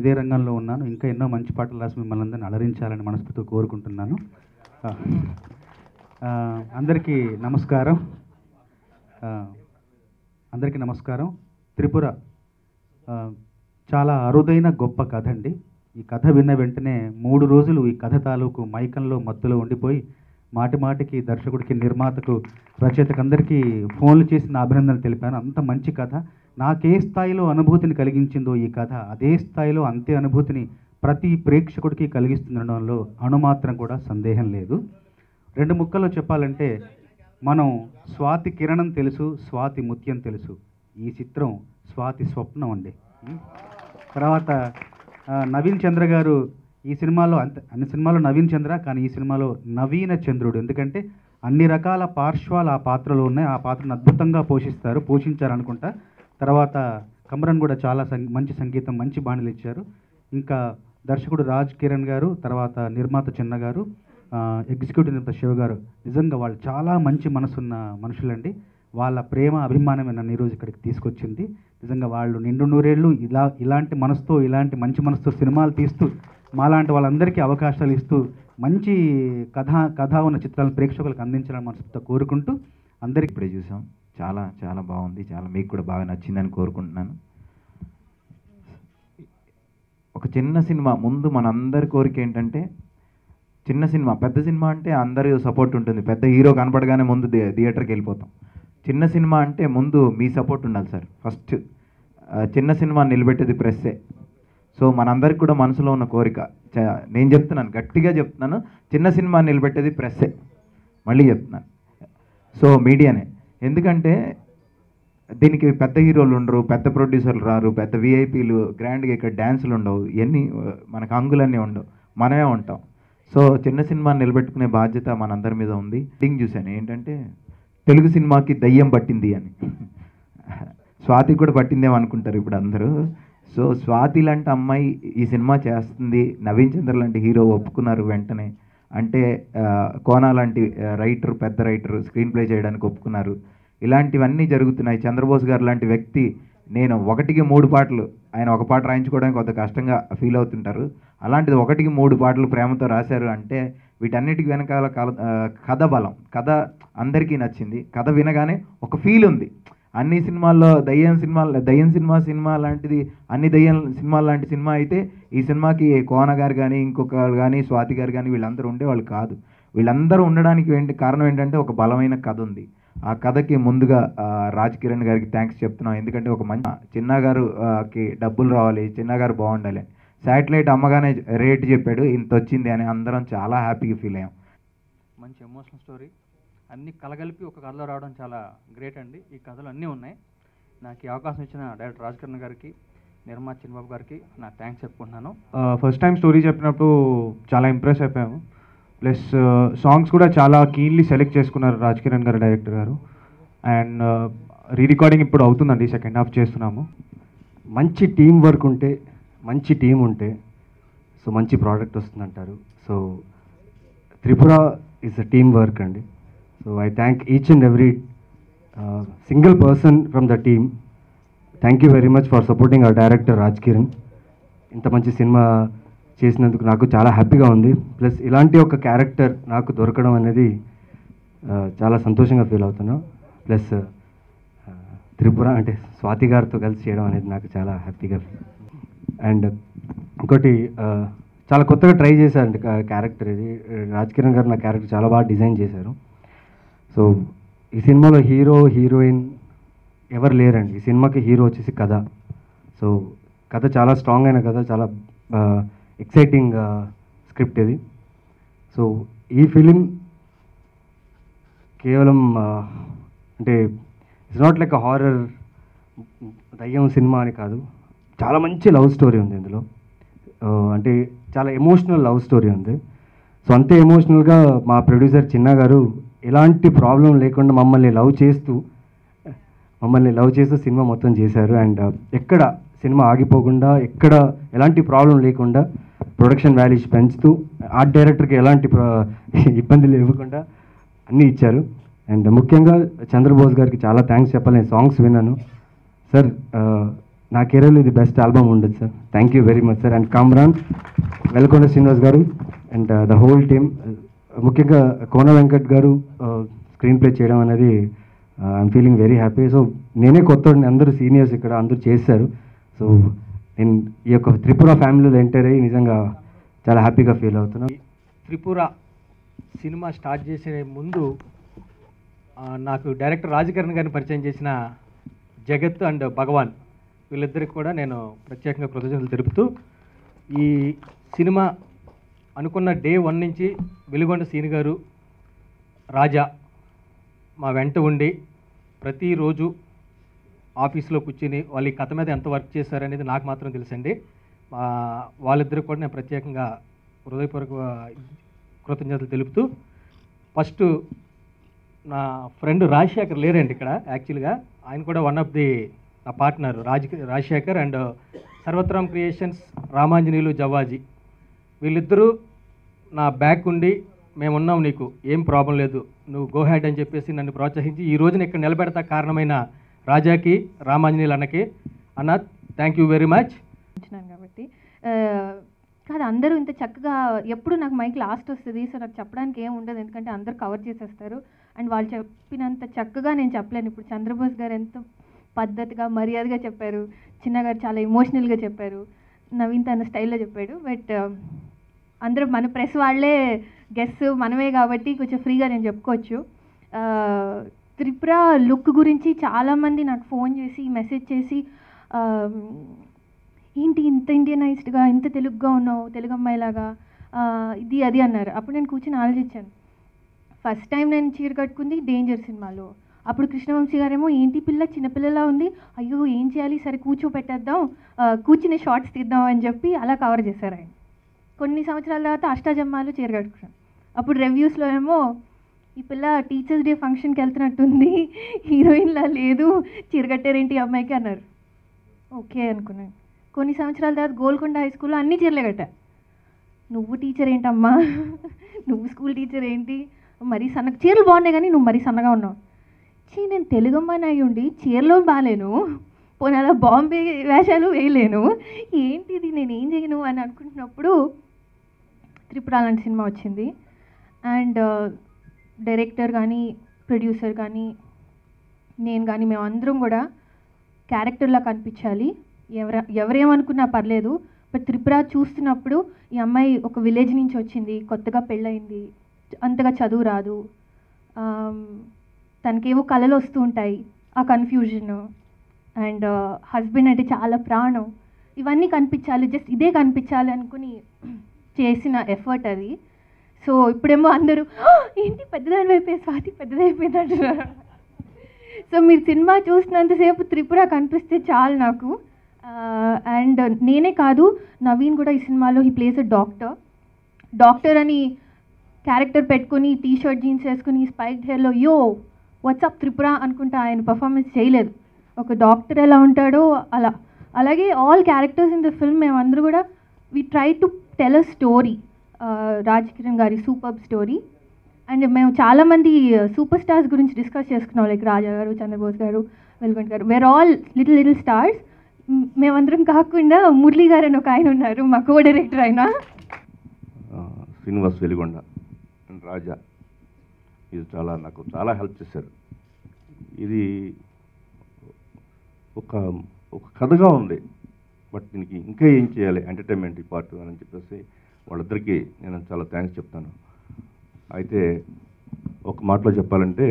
ఇదే రంగంలో ఉన్నాను. ఇంకా ఎన్నో మంచి పాటలు రాసి మిమ్మల్ని అందరిని అలరించాలని మనస్ఫూర్తిగా కోరుకుంటున్నాను. అందరికీ నమస్కారం. అందరికీ నమస్కారం. త్రిపుర చాలా అరుదైన గొప్ప కథ అండి. ఈ కథ విన్న వెంటనే 3 రోజులు ఈ కథ తాలూకు మైకంలో మత్తులో ఉండిపోయి మాటి మాటికి దర్శకుడికి, నిర్మాతకు, రచయితకు అందరికీ ఫోన్లు చేసి నా అభినందనలు తెలిపాను. అంత మంచి కథ. నాకే స్థాయిలో అనుభూతిని కలిగించిందో ఈ కథ అదే స్థాయిలో అంతే అనుభూతిని ప్రతి ప్రేక్షకుడికి కలిగిస్తుండడంలో అణుమాత్రం కూడా సందేహం లేదు. 2 ముక్కల్లో చెప్పాలంటే, మనం స్వాతి కిరణం తెలుసు, స్వాతి ముత్యం తెలుసు. ఈ చిత్రం స్వాతి స్వప్నం అండి. తర్వాత నవీన్ చంద్ర గారు ఈ సినిమాలో అన్ని సినిమాలో నవీన్ చంద్ర, కానీ ఈ సినిమాలో నవీన చంద్రుడు. ఎందుకంటే అన్ని రకాల పార్శ్వాలు ఆ పాత్రలో ఉన్నాయి. ఆ పాత్రను అద్భుతంగా పోషించారనుకుంటా. తర్వాత కమరన్ కూడా చాలా మంచి సంగీతం, మంచి బాణీలు ఇచ్చారు. ఇంకా దర్శకుడు రాజ్ కిరణ్ గారు, తర్వాత నిర్మాత చిన్న గారు, ఎగ్జిక్యూటివ్ నిర్మాత శివ గారు, నిజంగా వాళ్ళు చాలా మంచి మనసున్న మనుషులండి. వాళ్ళ ప్రేమ, అభిమానమే నన్ను ఈరోజు ఇక్కడికి తీసుకొచ్చింది. నిజంగా వాళ్ళు నిండు నూరేళ్ళు ఇలాంటి మనసుతో, ఇలాంటి మంచి మనసుతో సినిమాలు తీస్తూ మాలాంటి వాళ్ళందరికీ అవకాశాలు ఇస్తూ మంచి కథ ఉన్న చిత్రాలను ప్రేక్షకులకు అందించాలని మనసుతో కోరుకుంటూ అందరికీ ఇప్పుడే చూసాం. చాలా చాలా బాగుంది. చాలా మీకు కూడా బాగా నచ్చిందని కోరుకుంటున్నాను. ఒక చిన్న సినిమా ముందు మనందరి కోరిక ఏంటంటే, చిన్న సినిమా, పెద్ద సినిమా అంటే అందరి సపోర్ట్ ఉంటుంది. పెద్ద హీరో కనపడగానే ముందు థియేటర్కి వెళ్ళిపోతాం. చిన్న సినిమా అంటే ముందు మీ సపోర్ట్ ఉండాలి సార్. ఫస్ట్ చిన్న సినిమా నిలబెట్టేది ప్రెస్సే. సో మనందరికి కూడా మనసులో ఉన్న కోరిక, నేను చెప్తున్నాను, గట్టిగా చెప్తున్నాను, చిన్న సినిమా నిలబెట్టేది ప్రెస్సే. మళ్ళీ చెప్తున్నాను, సో మీడియానే. ఎందుకంటే దీనికి పెద్ద హీరోలు ఉండరు, పెద్ద ప్రొడ్యూసర్లు రారు, పెద్ద విఐపీలు గ్రాండ్గా ఇక్కడ డ్యాన్సులు ఉండవు, ఇవన్నీ మనకు అంగులన్నీ ఉండవు, మనమే ఉంటాం. సో చిన్న సినిమాని నిలబెట్టుకునే బాధ్యత మనందరి మీద ఉంది. థింగ్ చూశాను ఏంటంటే, తెలుగు సినిమాకి దయ్యం పట్టింది అని. స్వాతి కూడా పట్టిందేమో అనుకుంటారు ఇప్పుడు అందరూ. సో స్వాతి లాంటి అమ్మాయి ఈ సినిమా చేస్తుంది, నవీన్ చంద్ర లాంటి హీరో ఒప్పుకున్నారు వెంటనే. అంటే కోనా లాంటి రైటర్, పెద్ద రైటర్ స్క్రీన్ ప్లే చేయడానికి ఒప్పుకున్నారు. ఇలాంటివన్నీ జరుగుతున్నాయి. చంద్రబోస్ గారు లాంటి వ్యక్తి, నేను 1కి 3 పాటలు, ఆయన ఒక పాట రాయించుకోవడానికి కొంత కష్టంగా ఫీల్ అవుతుంటారు. అలాంటిది 1కి 3 పాటలు ప్రేమతో రాశారు అంటే వీటన్నిటికి వెనకాల కథ బలం. కథ అందరికీ నచ్చింది. కథ వినగానే ఒక ఫీల్ ఉంది. అన్ని సినిమాల్లో దయ్యం సినిమా లాంటిది, అన్ని దయ్యం సినిమాలు లాంటి సినిమా అయితే ఈ సినిమాకి కోన గారు కానీ, ఇంకొకరు కానీ, స్వాతి గారు కానీ వీళ్ళందరూ ఉండేవాళ్ళు కాదు. వీళ్ళందరూ ఉండడానికి కారణం ఏంటంటే ఒక బలమైన కథ ఉంది. ఆ కథకి ముందుగా రాజ్ కిరణ్ గారికి థ్యాంక్స్ చెప్తున్నాం. ఎందుకంటే ఒక మంచి చిన్న గారుకి డబ్బులు రావాలి, చిన్న గారు బాగుండాలి. శాటిలైట్ అమ్మగానే రేట్ చెప్పాడు, ఇంత వచ్చింది అని అందరం చాలా హ్యాపీగా ఫీల్ అయ్యాం. మంచి ఎమోషనల్ స్టోరీ, అన్నీ కలగలిపి ఒక కథలో రావడం చాలా గ్రేట్ అండి. ఈ కథలు అన్నీ ఉన్నాయి. నాకు ఈ అవకాశం ఇచ్చిన డైరెక్టర్ రాజ్ కిరణ్ గారికి, నిర్మాత చిన్నబాబు గారికి నా థ్యాంక్స్ చెప్పుకుంటున్నాను. ఫస్ట్ టైం స్టోరీ చెప్పినప్పుడు చాలా ఇంప్రెస్ అయిపోయాము. ప్లస్ సాంగ్స్ కూడా చాలా కీన్లీ సెలెక్ట్ చేసుకున్నారు రాజ్ కిరణ్ గారు, డైరెక్టర్ గారు. అండ్ రికార్డింగ్ ఇప్పుడు అవుతుందండి, సెకండ్ హాఫ్ చేస్తున్నాము. మంచి టీం వర్క్ ఉంటే, మంచి టీం ఉంటే సో మంచి ప్రోడక్ట్ వస్తుందంటారు. So Tripura is a team work అండి. So I thank each and every single person from the team. Thank you very much for supporting our director Raj Kiran. ఇంత మంచి సినిమా చేసినందుకు నాకు చాలా హ్యాపీగా ఉంది. ప్లస్ ఇలాంటి ఒక క్యారెక్టర్ నాకు దొరకడం అనేది చాలా సంతోషంగా ఫీల్ అవుతున్నాను. ప్లస్ త్రిపుర అంటే స్వాతి గారితో కలిసి చేయడం అనేది నాకు చాలా హ్యాపీగా ఫీల్. అండ్ ఇంకోటి చాలా కొత్తగా ట్రై చేశారండి క్యారెక్టర్ ఇది. రాజ్ కిరణ్ గారు నా క్యారెక్టర్ చాలా బాగా డిజైన్ చేశారు. సో ఈ సినిమాలో హీరో హీరోయిన్ ఎవరు లేరండి. ఈ సినిమాకి హీరో వచ్చేసి కథ. సో కథ చాలా స్ట్రాంగ్ అయిన కథ, చాలా ఎక్సైటింగ్ స్క్రిప్ట్ ఇది. సో ఈ ఫిలిం కేవలం అంటే it's not like a horror దయ్యం సినిమా అని కాదు, చాలా మంచి లవ్ స్టోరీ ఉంది ఇందులో. అంటే చాలా ఎమోషనల్ లవ్ స్టోరీ ఉంది. సో అంతే ఎమోషనల్గా మా ప్రొడ్యూసర్ చిన్న గారు ఎలాంటి ప్రాబ్లం లేకుండా మమ్మల్ని లవ్ చేస్తూ సినిమా మొత్తం చేశారు. అండ్ ఎక్కడ సినిమా ఆగిపోకుండా, ఎక్కడ ఎలాంటి ప్రాబ్లం లేకుండా ప్రొడక్షన్ వాల్యూస్ పెంచుతూ, ఆర్ట్ డైరెక్టర్కి ఎలాంటి ఇబ్బందులు ఇవ్వకుండా అన్నీ ఇచ్చారు. అండ్ ముఖ్యంగా చంద్రబోస్ గారికి చాలా థ్యాంక్స్ చెప్పాలి. నేను సాంగ్స్ విన్నాను సార్. నా కెరీర్లో ఇది బెస్ట్ ఆల్బమ్ ఉండదు sir. Thank you very much sir. And Kamran, Velkonda Srinivas గారు అండ్ ద హోల్ టీమ్, ముఖ్యంగా కోన వెంకట్ గారు స్క్రీన్ ప్లే చేయడం అనేది I'm feeling very happy. So నేనే కొత్త, అందరూ సీనియర్స్ ఇక్కడ అందరూ చేశారు. సో నేను ఈ యొక్క త్రిపుర ఫ్యామిలీలో ఎంటర్ అయ్యి నిజంగా చాలా హ్యాపీగా ఫీల్ అవుతున్నాను. త్రిపుర సినిమా స్టార్ట్ చేసే ముందు నాకు డైరెక్టర్ రాజకిరణ్ గారిని పరిచయం చేసిన జగత్ అండ్ భగవాన్, వీళ్ళిద్దరికి కూడా నేను ప్రత్యేకంగా కృతజ్ఞతలు తెలుపుతూ, ఈ సినిమా అనుకున్న డే 1 నుంచి వెలుగొండ సీని గారు, రాజా మా వెంట ఉండి ప్రతిరోజు ఆఫీస్లో కూర్చుని వాళ్ళు ఈ కథ మీద ఎంత వర్క్ చేశారనేది నాకు మాత్రం తెలుసండి. వాళ్ళిద్దరికి కూడా నేను ప్రత్యేకంగా హృదయపూర్వక కృతజ్ఞతలు తెలుపుతూ, ఫస్ట్ నా ఫ్రెండ్ రాజశేఖర్ లేరండి ఇక్కడ యాక్చువల్గా, ఆయన కూడా వన్ ఆఫ్ ది నా partner Rajasekhar and Sarvatram creations Ramanjaneyulu Javaji, వీళ్ళిద్దరూ నా బ్యాక్ ఉండి మేమున్నాం, నీకు ఏం ప్రాబ్లం లేదు, నువ్వు గో హ్యాడ్ అని చెప్పేసి నన్ను ప్రోత్సహించి ఈ రోజున ఇక్కడ నిలబెడతా కారణమైన రాజాకి, రామాంజనీయులు అన్నకి, అన్న థ్యాంక్ యూ వెరీ మచ్. కాబట్టి కాదు, అందరూ ఇంత చక్కగా, ఎప్పుడు నాకు మైక్ లాస్ట్ వస్తుంది, సో నాకు చెప్పడానికి ఏం ఉండదు, ఎందుకంటే అందరూ కవర్ చేసేస్తారు. అండ్ వాళ్ళు చెప్పినంత చక్కగా నేను చెప్పలేను. ఇప్పుడు చంద్రబోస్ గారు ఎంత పద్ధతిగా మర్యాదగా చెప్పారు, చిన్న గారు చాలా ఎమోషనల్గా చెప్పారు, నవీన్ తన స్టైల్లో చెప్పాడు. బట్ అందరూ మన ప్రెస్ వాళ్ళే గెస్ మనమే కాబట్టి కొంచెం ఫ్రీగా నేను చెప్పుకోవచ్చు. త్రిపుర లుక్ గురించి చాలామంది నాకు ఫోన్ చేసి మెసేజ్ చేసి, ఏంటి ఇంత ఇండియనైజ్డ్గా, ఇంత తెలుగుగా ఉన్నావు, తెలుగు అమ్మాయిలాగా, ఇది అది అన్నారు. అప్పుడు నేను కూర్చొని ఆలోచించాను. ఫస్ట్ టైం నేను చీర కట్టుకుంది డేంజర్ సినిమాలో. అప్పుడు కృష్ణవంశీ గారేమో ఏంటి పిల్ల చిన్నపిల్లలా ఉంది, అయ్యో ఏం చేయాలి, సరే కూర్చోపెట్టేద్దాం, కూర్చుని షార్ట్స్ తీద్దాం అని చెప్పి అలా కవర్ చేశారు ఆయన. కొన్ని సంవత్సరాల తర్వాత అష్టాజమ్మాలు చీర కట్టుకున్నాను. అప్పుడు రివ్యూస్లో ఏమో ఈ పిల్ల టీచర్స్ డే ఫంక్షన్కి వెళ్తున్నట్టుంది, హీరోయిన్లా లేదు, చీర కట్టారేంటి అమ్మాయికి అన్నారు. ఓకే అనుకున్నాను. కొన్ని సంవత్సరాల తర్వాత గోల్కొండ హై స్కూల్లో అన్ని చీరలే కట్టా. నువ్వు టీచర్ ఏంటమ్మా, నువ్వు స్కూల్ టీచర్ ఏంటి, మరీ సన్నగా, చీరలు బాగున్నాయి కానీ నువ్వు మరీ సన్నగా ఉన్నావు. నేను తెలుగు అమ్మాయి అయి ఉండి చీరలో బాగాలేను, పోనీ అలా బాంబే వేషాలు వేయలేను, ఏంటిది నేను ఏం చేయను అని అనుకుంటున్నప్పుడు త్రిపుర లాంటి సినిమా వచ్చింది. అండ్ డైరెక్టర్ కానీ ప్రొడ్యూసర్ కానీ నేను కానీ మేమందరం కూడా క్యారెక్టర్లా కనిపించాలి. ఎవరేమనుకున్నా పర్లేదు, బట్ త్రిపుర చూస్తున్నప్పుడు ఈ అమ్మాయి ఒక విలేజ్ నుంచి వచ్చింది, కొత్తగా పెళ్ళయింది, అంతగా చదువు రాదు, తనకేవో కళలు వస్తూ ఉంటాయి, ఆ కన్ఫ్యూజన్, అండ్ హస్బెండ్ అంటే చాలా ప్రాణం, ఇవన్నీ కనిపించాలి, జస్ట్ ఇదే కనిపించాలి అనుకుని చేసిన ఎఫర్ట్ అది. సో ఇప్పుడేమో అందరూ ఏంటి పెద్దదాని అయిపోయి స్వాతి పెద్దదైపోయింది అంటున్నారు. సో మీరు సినిమా చూసినంతసేపు త్రిపుర కనిపిస్తే చాలు నాకు. అండ్ నేనే కాదు, నవీన్ కూడా ఈ సినిమాలో హీ ప్లేస్ అ డాక్టర్ అని క్యారెక్టర్ పెట్టుకొని టీ షర్ట్ జీన్స్ వేసుకుని స్పైక్డ్ హెయిర్లో యో వాట్సాప్ త్రిపుర అనుకుంటా ఆయన పర్ఫార్మెన్స్ చేయలేదు. ఒక డాక్టర్ ఎలా ఉంటాడో అలా. అలాగే all characters in the film మేమందరూ కూడా we try to tell a story, Raj Kiran గారి సూపర్ స్టోరీ. అండ్ మేము చాలామంది సూపర్ స్టార్స్ గురించి డిస్కస్ చేసుకున్నాం, లైక్ రాజా గారు, చంద్రబోస్ గారు, వెల్గొండ గారు, వేర్ ఆల్ లిటిల్ స్టార్స్. మేమందరం కాకుండా మురళీ గారు అని ఒక ఆయన ఉన్నారు, మా కో డైరెక్టర్ ఆయన. శ్రీనివాస్ వెలిగొండ అండ్ రాజా ఇది నాకు చాలా హెల్ప్ చేశారు. ఇది ఒక కథగా ఉంది, బట్ దీనికి ఇంకా ఏం చేయాలి ఎంటర్టైన్మెంట్ ఈ పార్ట్ అని చెప్పేసి వాళ్ళిద్దరికీ నేను చాలా థ్యాంక్స్ చెప్తాను. అయితే ఒక మాటలో చెప్పాలంటే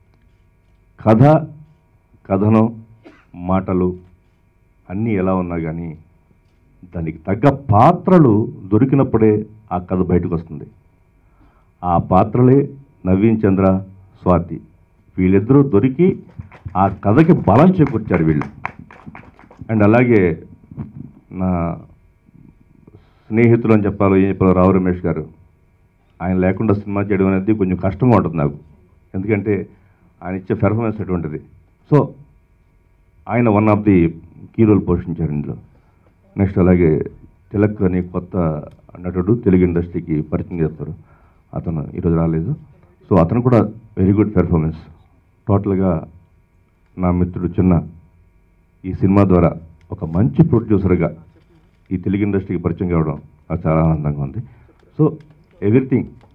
కథనం మాటలు అన్నీ ఎలా ఉన్నా కానీ దానికి తగ్గ పాత్రలు దొరికినప్పుడే ఆ కథ బయటకు వస్తుంది. ఆ పాత్రలే నవీన్ చంద్ర, స్వాతి, వీళ్ళిద్దరూ దొరికి ఆ కథకి బలం చేకూర్చారు వీళ్ళు. అండ్ అలాగే నా స్నేహితులు అని చెప్పాలో ఏం చెప్పాలో రావు రమేష్ గారు, ఆయన లేకుండా సినిమా చేయడం అనేది కొంచెం కష్టంగా ఉంటుంది నాకు, ఎందుకంటే ఆయన ఇచ్చే పెర్ఫార్మెన్స్ అటువంటిది. సో ఆయన one of the key role పోషించారు ఇందులో. నెక్స్ట్ అలాగే తిలక్ అని కొత్త నటుడు తెలుగు ఇండస్ట్రీకి పరిచయం చేస్తారు, అతను ఈరోజు రాలేదు. సో అతను కూడా వెరీ గుడ్ పెర్ఫార్మెన్స్. టోటల్గా నా మిత్రుడు చిన్న ఈ సినిమా ద్వారా ఒక మంచి ప్రొడ్యూసర్గా ఈ తెలుగు ఇండస్ట్రీకి పరిచయం కావడం నాకు చాలా ఆనందంగా ఉంది. So everything